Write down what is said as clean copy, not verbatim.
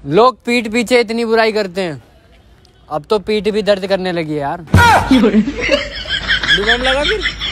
लोग पीठ पीछे इतनी बुराई करते हैं, अब तो पीठ भी दर्द करने लगी है यार। लगा फिर